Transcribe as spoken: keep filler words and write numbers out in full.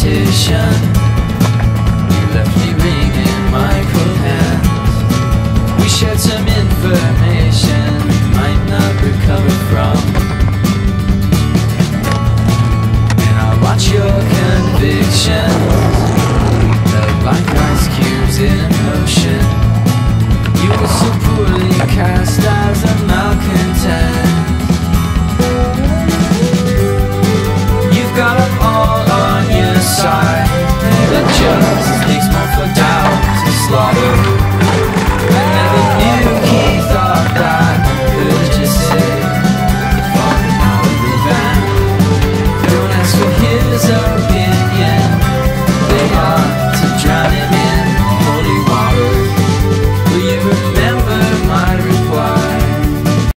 competition. You left me wringing my cold hands. We shared some information you might not recover from. And I watch your conviction, like ice cubes in ocean. You were so poorly cast as a man.